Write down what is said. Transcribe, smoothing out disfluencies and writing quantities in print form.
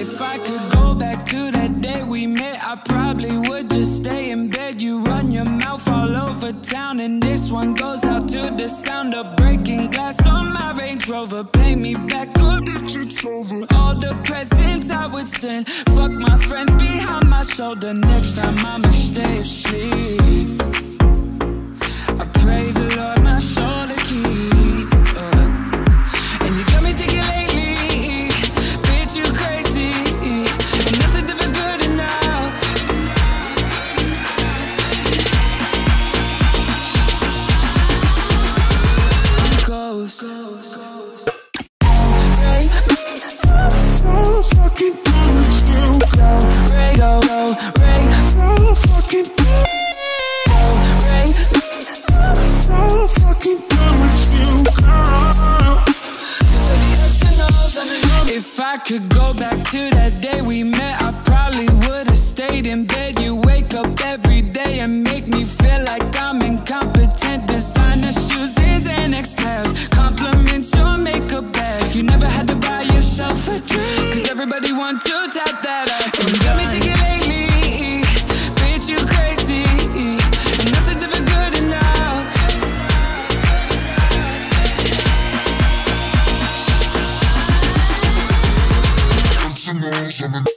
If I could go back to that day we met, I probably would just stay in bed. You run your mouth all over town, and this one goes out to the sound of breaking glass on my Range Rover. Pay me back, good, it's over. All the presents I would send, fuck my friends behind my shoulder. Next time I'ma stay asleep. I pray the Lord my soul to keep. And you got me thinking lately, bitch, you crazy, and nothing's ever good enough. Ghost. So fucking good, still go, Ray, go, Ray. So fucking good, Ray. So fucking good, still go. If I could go back to that day we met, I probably would've stayed in bed. You wake up every day and make me feel like I'm incompetent. Designer shoes, and X-Tabs, compliments your makeup bag. You never had to buy yourself a drink, cause everybody want to tap that ass. And you got me thinking lately, bitch, you crazy, and nothing's ever good enough.